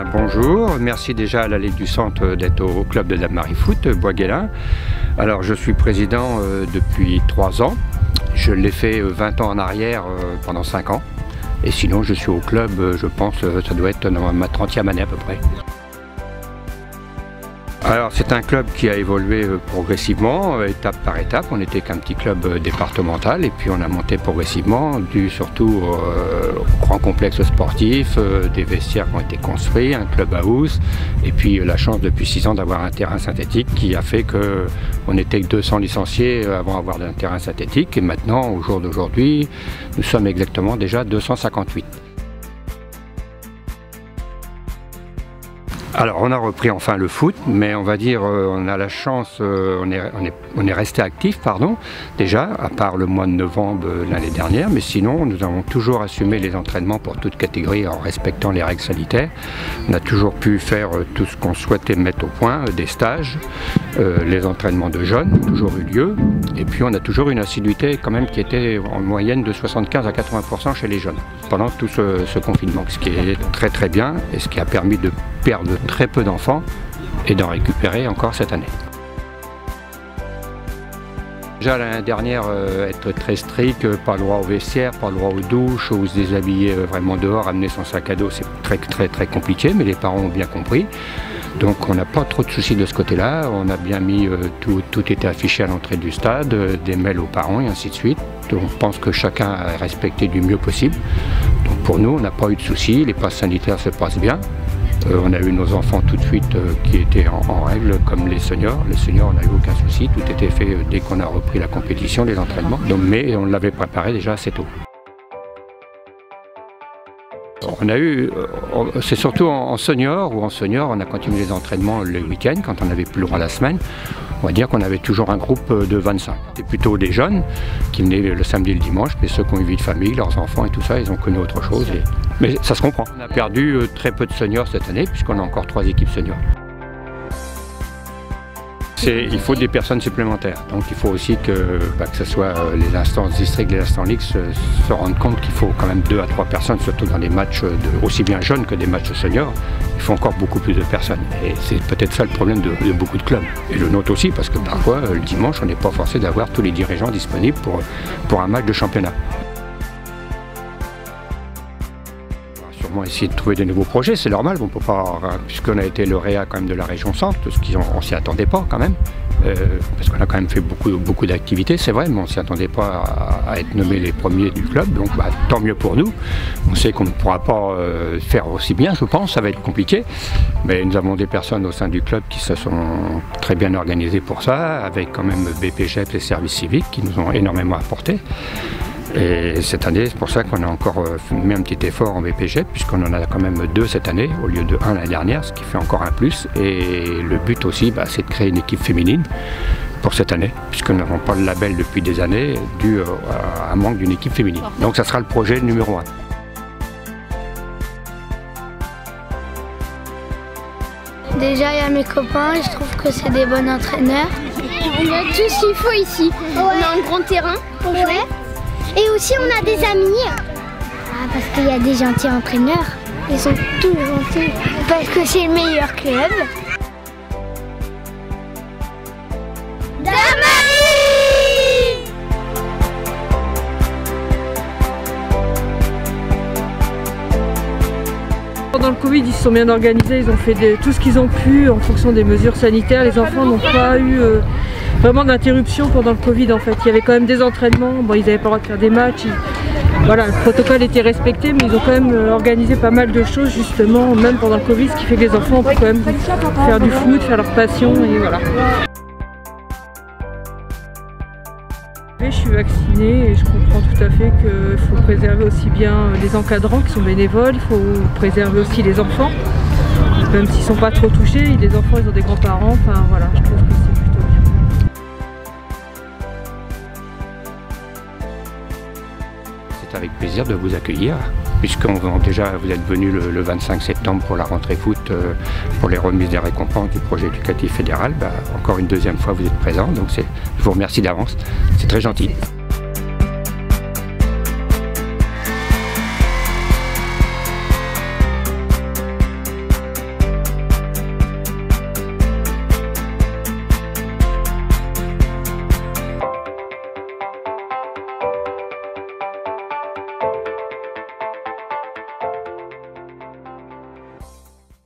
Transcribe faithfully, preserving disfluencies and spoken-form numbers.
Bonjour, merci déjà à la Ligue du Centre d'être au club de Dame-Marie Foot, Bois-Guélin. Alors je suis président euh, depuis trois ans. Je l'ai fait vingt ans en arrière euh, pendant cinq ans. Et sinon je suis au club, euh, je pense, euh, ça doit être dans ma trentième année à peu près. Alors c'est un club qui a évolué progressivement, étape par étape. On n'était qu'un petit club départemental et puis on a monté progressivement, dû surtout euh, au grand complexe sportif, euh, des vestiaires qui ont été construits, un clubhouse et puis la chance depuis six ans d'avoir un terrain synthétique qui a fait qu'on était que deux cents licenciés avant d'avoir un terrain synthétique et maintenant, au jour d'aujourd'hui, nous sommes exactement déjà deux cent cinquante-huit. Alors on a repris enfin le foot, mais on va dire euh, on a la chance, euh, on, est, on, est, on est resté actif, pardon, déjà, à part le mois de novembre euh, l'année dernière, mais sinon nous avons toujours assumé les entraînements pour toute catégorie en respectant les règles sanitaires. On a toujours pu faire euh, tout ce qu'on souhaitait mettre au point, euh, des stages, euh, les entraînements de jeunes, toujours eu lieu, et puis on a toujours une assiduité quand même qui était en moyenne de soixante-quinze à quatre-vingts pour cent chez les jeunes, pendant tout ce, ce confinement, ce qui est très très bien et ce qui a permis de perdre très peu d'enfants et d'en récupérer encore cette année. Déjà l'année dernière, euh, être très strict, pas le droit au vestiaire, pas le droit aux douches, ou se déshabiller euh, vraiment dehors, amener son sac à dos, c'est très très très compliqué, mais les parents ont bien compris. Donc on n'a pas trop de soucis de ce côté-là, on a bien mis, euh, tout, tout était affiché à l'entrée du stade, euh, des mails aux parents et ainsi de suite. Donc on pense que chacun a respecté du mieux possible. Donc pour nous, on n'a pas eu de soucis, les passes sanitaires se passent bien. Euh, on a eu nos enfants tout de suite euh, qui étaient en, en règle, comme les seniors. Les seniors, on n'a eu aucun souci, tout était fait euh, dès qu'on a repris la compétition, les entraînements. Donc, mais on l'avait préparé déjà assez tôt. On a eu, euh, c'est surtout en, en senior ou en senior, on a continué les entraînements le week-end quand on n'avait plus le droit la semaine. On va dire qu'on avait toujours un groupe de vingt-cinq. C'était plutôt des jeunes qui venaient le samedi et le dimanche, mais ceux qui ont une vie de famille, leurs enfants et tout ça, ils ont connu autre chose. Et... Mais ça se comprend. On a perdu très peu de seniors cette année, puisqu'on a encore trois équipes seniors. Il faut des personnes supplémentaires, donc il faut aussi que, bah, que ce soit les instances districts, les instances ligues se, se rendent compte qu'il faut quand même deux à trois personnes, surtout dans des matchs de, aussi bien jeunes que des matchs seniors. Il faut encore beaucoup plus de personnes et c'est peut-être ça le problème de, de beaucoup de clubs. Et le nôtre aussi, parce que parfois le dimanche on n'est pas forcé d'avoir tous les dirigeants disponibles pour, pour un match de championnat. On va essayer de trouver de nouveaux projets, c'est normal, on peut pas, puisqu'on a été lauréat quand même de la région centre, ce qu'on ne s'y attendait pas quand même, euh, parce qu'on a quand même fait beaucoup, beaucoup d'activités, c'est vrai, mais on ne s'y attendait pas à, à être nommé les premiers du club, donc bah, tant mieux pour nous. On sait qu'on ne pourra pas euh, faire aussi bien, je pense, ça va être compliqué, mais nous avons des personnes au sein du club qui se sont très bien organisées pour ça, avec quand même B P G E P, les services civiques, qui nous ont énormément apporté. Et cette année, c'est pour ça qu'on a encore mis un petit effort en B P G E P, puisqu'on en a quand même deux cette année, au lieu de un l'année dernière, ce qui fait encore un plus. Et le but aussi, bah, c'est de créer une équipe féminine pour cette année, puisque nous n'avons pas le label depuis des années, dû à un manque d'une équipe féminine. Donc ça sera le projet numéro un. Déjà, il y a mes copains et je trouve que c'est des bons entraîneurs. On a tout ce qu'il faut ici. Ouais. On a un grand terrain pour jouer. Ouais. Et aussi on a des amis. Ah, parce qu'il y a des gentils entraîneurs. Ils sont tous gentils. Parce que c'est le meilleur club. Dame-Marie! Pendant le Covid, ils se sont bien organisés, ils ont fait de, tout ce qu'ils ont pu en fonction des mesures sanitaires. Les enfants n'ont pas eu euh, vraiment d'interruption pendant le Covid en fait. Il y avait quand même des entraînements, bon, ils n'avaient pas le droit de faire des matchs. Ils, voilà, le protocole était respecté, mais ils ont quand même euh, organisé pas mal de choses justement, même pendant le Covid, ce qui fait que les enfants ont pu quand même faire du foot, faire leur passion et voilà. Je suis vaccinée et je comprends tout à fait qu'il faut préserver aussi bien les encadrants qui sont bénévoles, il faut préserver aussi les enfants, même s'ils ne sont pas trop touchés, les enfants ils ont des grands-parents, enfin voilà, je trouve que c'est plutôt bien. C'est avec plaisir de vous accueillir, puisqu'on déjà vous êtes venu le, le vingt-cinq septembre pour la rentrée foot, euh, pour les remises des récompenses du projet éducatif fédéral. Bah, encore une deuxième fois vous êtes présents, donc je vous remercie d'avance, c'est très gentil.